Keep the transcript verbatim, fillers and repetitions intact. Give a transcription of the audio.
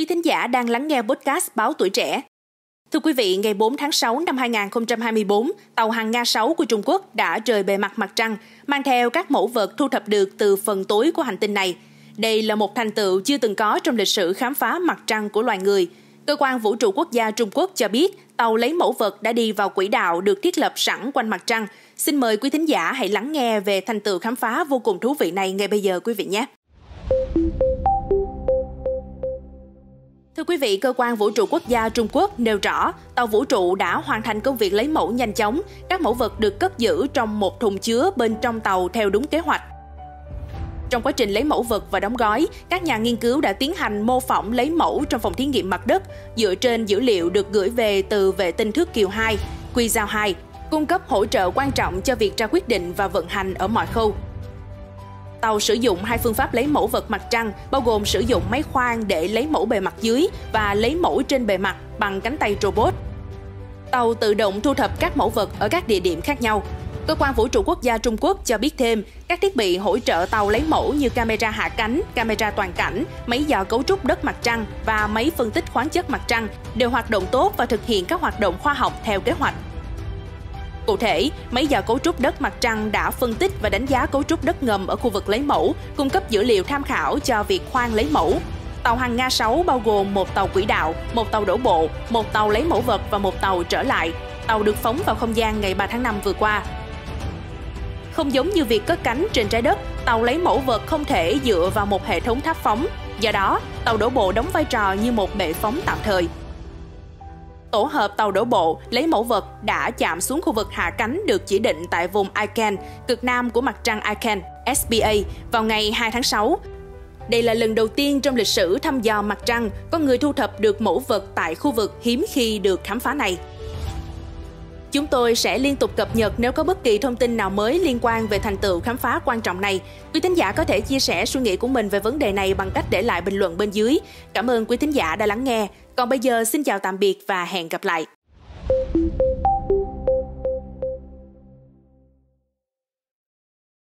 Quý thính giả đang lắng nghe podcast Báo Tuổi Trẻ. Thưa quý vị, ngày bốn tháng sáu năm hai nghìn không trăm hai mươi tư, tàu hàng Nga sáu của Trung Quốc đã rời bề mặt mặt trăng, mang theo các mẫu vật thu thập được từ phần tối của hành tinh này. Đây là một thành tựu chưa từng có trong lịch sử khám phá mặt trăng của loài người. Cơ quan Vũ trụ Quốc gia Trung Quốc cho biết tàu lấy mẫu vật đã đi vào quỹ đạo được thiết lập sẵn quanh mặt trăng. Xin mời quý thính giả hãy lắng nghe về thành tựu khám phá vô cùng thú vị này ngay bây giờ quý vị nhé. Thưa quý vị, Cơ quan Vũ trụ Quốc gia Trung Quốc nêu rõ tàu vũ trụ đã hoàn thành công việc lấy mẫu nhanh chóng. Các mẫu vật được cất giữ trong một thùng chứa bên trong tàu theo đúng kế hoạch. Trong quá trình lấy mẫu vật và đóng gói, các nhà nghiên cứu đã tiến hành mô phỏng lấy mẫu trong phòng thí nghiệm mặt đất dựa trên dữ liệu được gửi về từ vệ tinh Thước Kiều hai, Quy Giao hai, cung cấp hỗ trợ quan trọng cho việc ra quyết định và vận hành ở mọi khâu. Tàu sử dụng hai phương pháp lấy mẫu vật mặt trăng, bao gồm sử dụng máy khoan để lấy mẫu bề mặt dưới và lấy mẫu trên bề mặt bằng cánh tay robot. Tàu tự động thu thập các mẫu vật ở các địa điểm khác nhau. Cơ quan Vũ trụ Quốc gia Trung Quốc cho biết thêm, các thiết bị hỗ trợ tàu lấy mẫu như camera hạ cánh, camera toàn cảnh, máy dò cấu trúc đất mặt trăng và máy phân tích khoáng chất mặt trăng đều hoạt động tốt và thực hiện các hoạt động khoa học theo kế hoạch. Cụ thể, máy dò cấu trúc đất mặt trăng đã phân tích và đánh giá cấu trúc đất ngầm ở khu vực lấy mẫu, cung cấp dữ liệu tham khảo cho việc khoan lấy mẫu. Tàu hàng Nga sáu bao gồm một tàu quỹ đạo, một tàu đổ bộ, một tàu lấy mẫu vật và một tàu trở lại. Tàu được phóng vào không gian ngày ba tháng năm vừa qua. Không giống như việc cất cánh trên trái đất, tàu lấy mẫu vật không thể dựa vào một hệ thống tháp phóng. Do đó, tàu đổ bộ đóng vai trò như một bệ phóng tạm thời. Tổ hợp tàu đổ bộ lấy mẫu vật đã chạm xuống khu vực hạ cánh được chỉ định tại vùng Icen, cực nam của mặt trăng Icen, S P A, vào ngày hai tháng sáu. Đây là lần đầu tiên trong lịch sử thăm dò mặt trăng có người thu thập được mẫu vật tại khu vực hiếm khi được khám phá này. Chúng tôi sẽ liên tục cập nhật nếu có bất kỳ thông tin nào mới liên quan về thành tựu khám phá quan trọng này. Quý thính giả có thể chia sẻ suy nghĩ của mình về vấn đề này bằng cách để lại bình luận bên dưới. Cảm ơn quý thính giả đã lắng nghe. Còn bây giờ xin chào tạm biệt và hẹn gặp lại.